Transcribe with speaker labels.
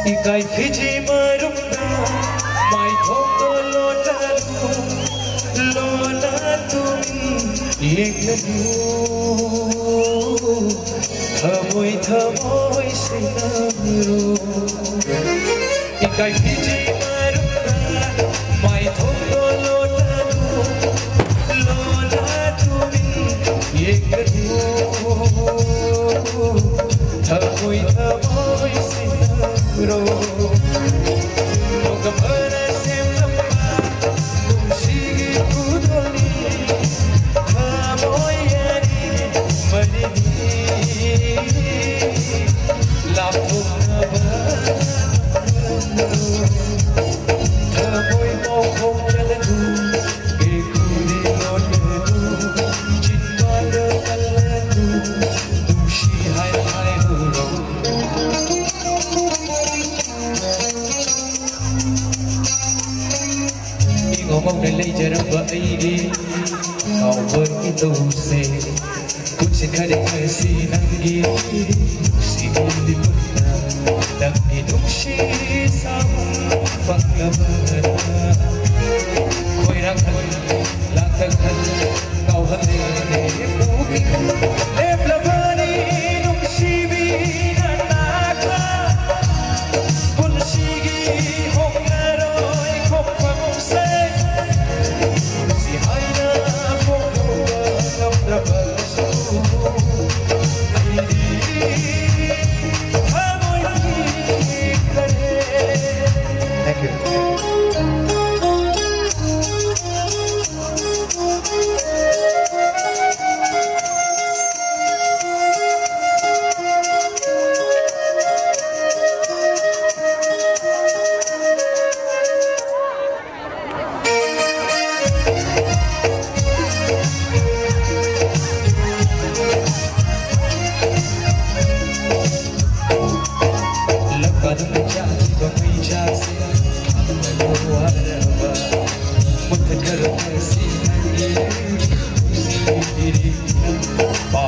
Speaker 1: Ikai fiji marumna mai thondo lona tumi yeklu thamoi sinamro Ikai fiji marumna mai thondo lona tumi yeklu thamoi sinamro Nogapara semlama Nushigi kudoli Thamoyani malini Lapo nabano Thamoy mokhong jalanu Ekuri lotanu Chitwala kalanu Nushi hai hai huro Ngomong đến lấy giờ vợ ấy đi Ngầu với cái tu xe Cũng xin khai để khai si năng ghi Si ôn đi bất nào Đặc đi đúng si sao Phật là vợ Khôi răng thân Lạc thân thân Ngầu hơn để bố kỳ Đẹp là vợ đi đúng si bi nà nà ca Quân si ghi hông ngà rồi không phẳng xe Thank you. Bye.